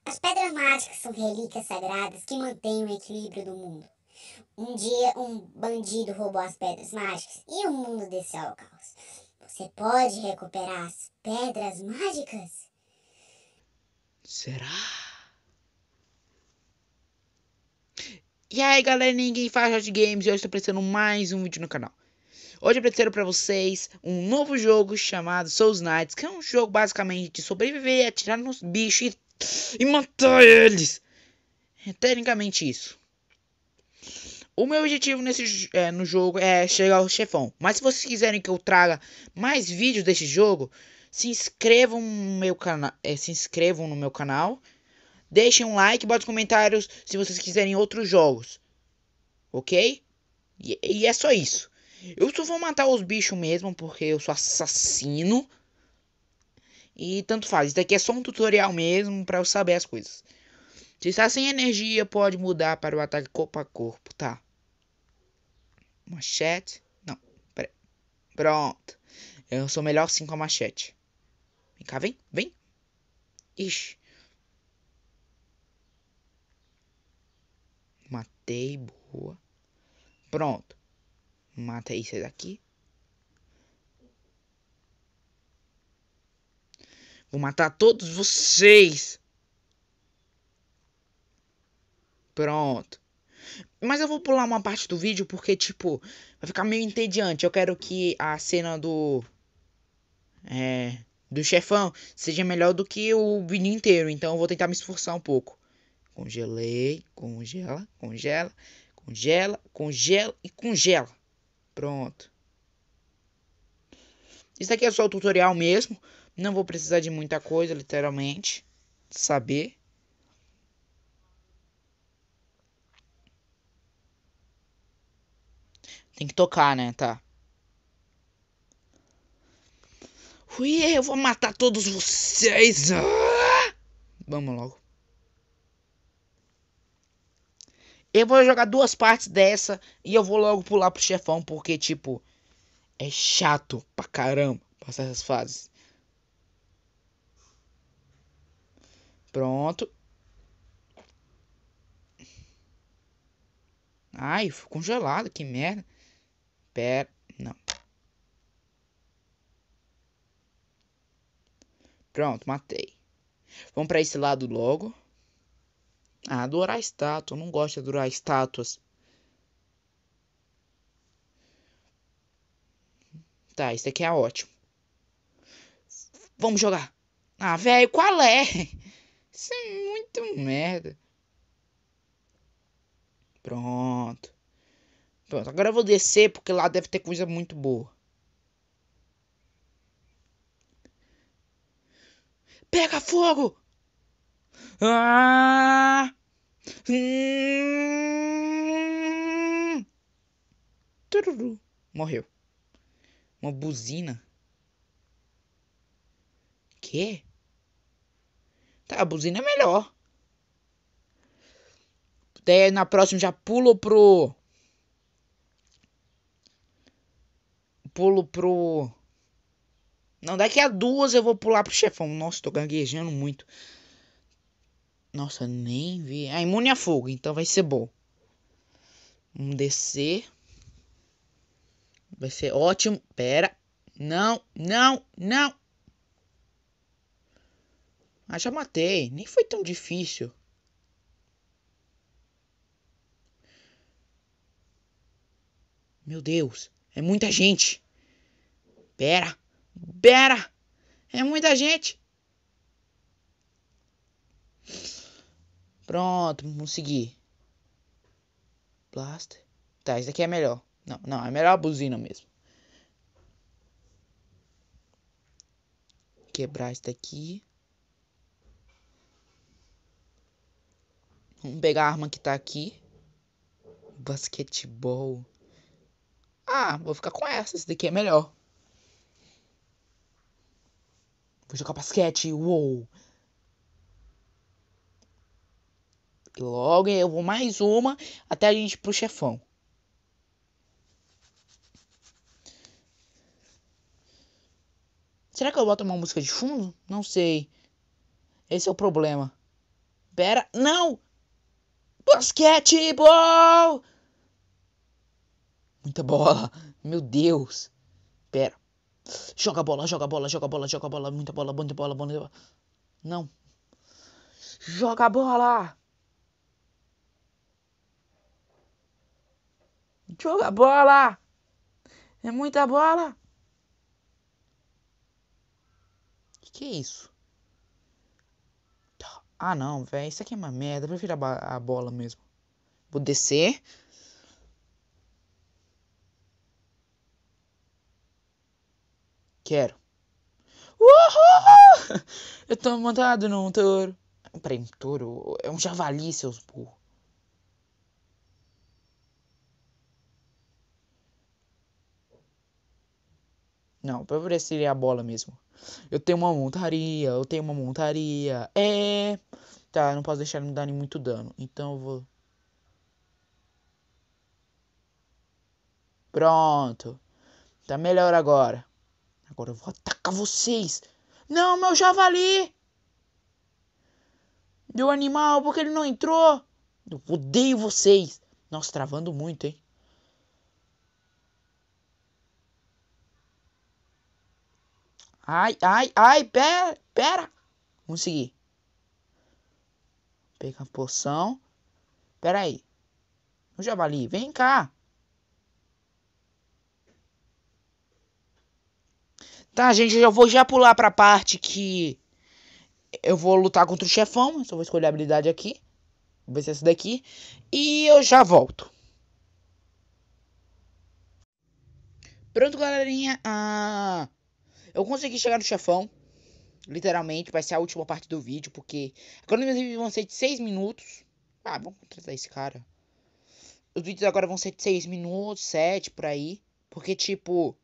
As pedras mágicas são relíquias sagradas que mantêm o equilíbrio do mundo. Um dia, um bandido roubou as pedras mágicas e o mundo desceu ao caos. Você pode recuperar as pedras mágicas? Será? E aí, galera, ninguém faz Hot Games e hoje estou apresentando mais um vídeo no canal. Hoje eu apresento para vocês um novo jogo chamado Souls Knights, que é um jogo basicamente de sobreviver, atirar nos bichos e matar eles. É tecnicamente isso. O meu objetivo no jogo é chegar ao chefão. Mas se vocês quiserem que eu traga mais vídeos desse jogo, se inscrevam no meu canal. Deixem um like, botem comentários se vocês quiserem outros jogos. Ok? E é só isso. Eu só vou matar os bichos mesmo, porque eu sou assassino. E tanto faz. Isso daqui é só um tutorial mesmo, pra eu saber as coisas. Se está sem energia, pode mudar para o ataque corpo a corpo, tá? Machete. Não, peraí. Pronto. Eu sou melhor assim com a machete. Vem cá, vem, vem. Ixi. Matei, boa. Pronto. Mata esse daqui. Vou matar todos vocês. Pronto. Mas eu vou pular uma parte do vídeo porque, tipo, vai ficar meio entediante. Eu quero que a cena do chefão seja melhor do que o vídeo inteiro. Então eu vou tentar me esforçar um pouco. Congelei, congela, congela, congela, congela e congela. Pronto. Isso aqui é só o tutorial mesmo. Não vou precisar de muita coisa, literalmente. Saber. Tem que tocar, né? Tá. Ui, eu vou matar todos vocês. Ah! Vamos logo. Eu vou jogar duas partes dessa e eu vou logo pular pro chefão, porque, tipo, é chato pra caramba passar essas fases. Pronto. Ai, foi congelado, que merda. Pera, não. Pronto, matei. Vamos pra esse lado logo. Ah, adorar estátua. Eu não gosto de adorar estátuas. Tá, esse aqui é ótimo. Vamos jogar. Ah, velho, qual é? Isso é muito merda. Pronto. Pronto, agora eu vou descer porque lá deve ter coisa muito boa. Pega fogo! Ah! Tururu. Morreu. Uma buzina. Que? Tá, a buzina é melhor. Daí na próxima já pulo pro. Pulo pro. Não, daqui a duas eu vou pular pro chefão. Nossa, tô gaguejando muito. Nossa, nem vi. Ah, imune a fogo, então vai ser bom. Vamos descer. Vai ser ótimo. Pera. Não, não, não. Ah, já matei. Nem foi tão difícil. Meu Deus. É muita gente. Pera. Pera. É muita gente. Pronto, consegui. Blaster. Tá, esse aqui é melhor. Não, não, é melhor a buzina mesmo. Quebrar isso daqui. Vamos pegar a arma que tá aqui. Basquetebol. Ah, vou ficar com essa. Esse daqui é melhor. Vou jogar basquete. Uou. E logo eu vou mais uma até a gente ir pro chefão. Será que eu boto uma música de fundo? Não sei. Esse é o problema. Pera, não! Basquetebol! Muita bola. Meu Deus. Pera. Joga a bola, joga a bola, joga a bola, joga a bola. Muita bola, muita bola, muita bola. Não. Joga a bola. Joga a bola. É muita bola. Que é isso? Ah, não, velho. Isso aqui é uma merda. Eu prefiro a bola mesmo. Vou descer. Quero. Uhul! Eu tô montado num touro. Peraí, um touro? É um javali, seus burros. Não, preferiria a bola mesmo. Eu tenho uma montaria, eu tenho uma montaria. É. Tá, eu não posso deixar ele me dar muito dano. Então eu vou. Pronto. Tá melhor agora. Agora eu vou atacar vocês. Não, meu javali! Meu animal, porque ele não entrou? Eu odeio vocês. Nossa, travando muito, hein? Ai, ai, ai, pera, pera. Consegui. Pegar a poção. Pera aí. O javali, vem cá. Tá, gente, eu vou já pular pra parte que eu vou lutar contra o chefão. Eu só vou escolher a habilidade aqui. Vou ver se é essa daqui. E eu já volto. Pronto, galerinha. Eu consegui chegar no chefão. Literalmente, vai ser a última parte do vídeo. Porque agora meus vídeos vão ser de 6 minutos. Ah, vamos tratar esse cara. Os vídeos agora vão ser de 6 minutos, 7 por aí. Porque, tipo.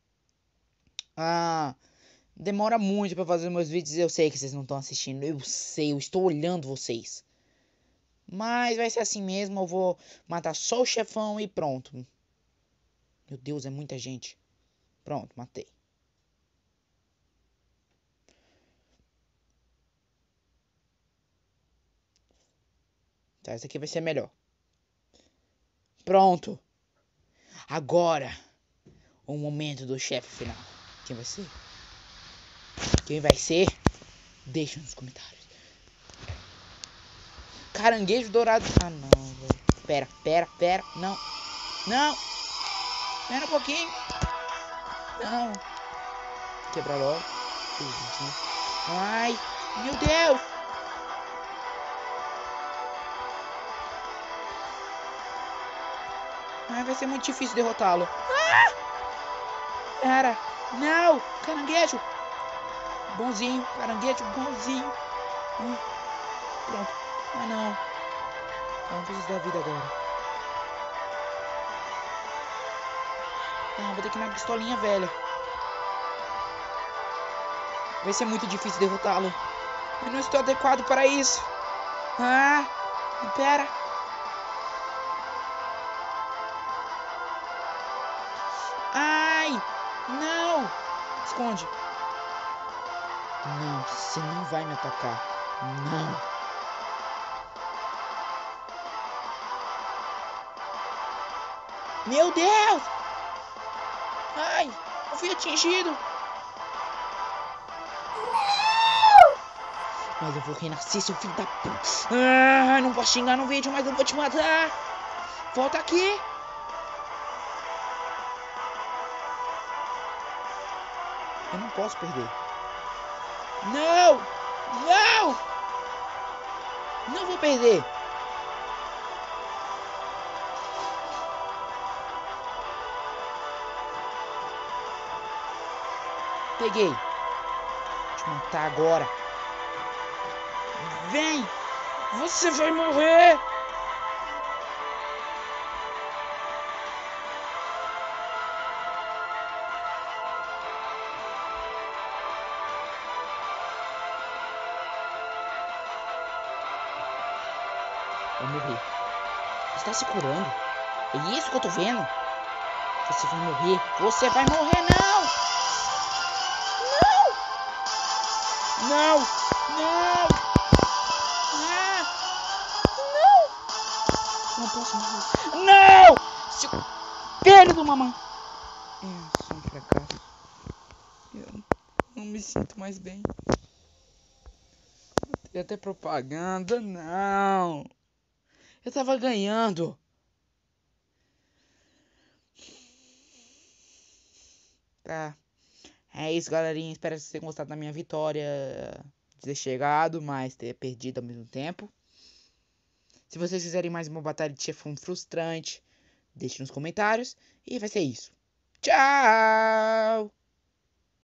Demora muito pra fazer meus vídeos. Eu sei que vocês não estão assistindo. Eu sei, eu estou olhando vocês. Mas vai ser assim mesmo. Eu vou matar só o chefão e pronto. Meu Deus, é muita gente. Pronto, matei. Tá, essa aqui vai ser melhor. Pronto. Agora, o momento do chefe final. Quem vai ser? Quem vai ser? Deixa nos comentários. Caranguejo dourado. Ah, não, velho. Pera. Não. Não. Espera um pouquinho. Não. Quebra logo. Ai, meu Deus. Ai, vai ser muito difícil derrotá-lo. Pera. Não. Caranguejo. Bonzinho. Caranguejo bonzinho. Pronto. Ah, não. Eu não preciso da vida agora. Não, vou ter que ir na pistolinha velha. Vai ser muito difícil derrotá-lo. Eu não estou adequado para isso. Pera. Ai, não. Esconde. Não, você não vai me atacar. Não. Meu Deus. Ai, eu fui atingido. Mas eu vou renascer, seu filho da puta. Não posso xingar no vídeo, mas eu vou te matar. Volta aqui. Eu não posso perder. Não! Não! Não vou perder. Peguei. Vou te matar agora. Vem! Você vai morrer! Vai morrer. Você está se curando? É isso que eu tô vendo? Você vai morrer. Você vai morrer, não! Não! Não! Não! mamãe. Eu sou um fracasso. Eu não me sinto mais bem. Tem até propaganda, não. Eu tava ganhando. Tá. É isso, galerinha. Espero que vocês tenham gostado da minha vitória. De ter chegado, mas ter perdido ao mesmo tempo. Se vocês quiserem mais uma batalha de chefão frustrante, deixe nos comentários. E vai ser isso. Tchau!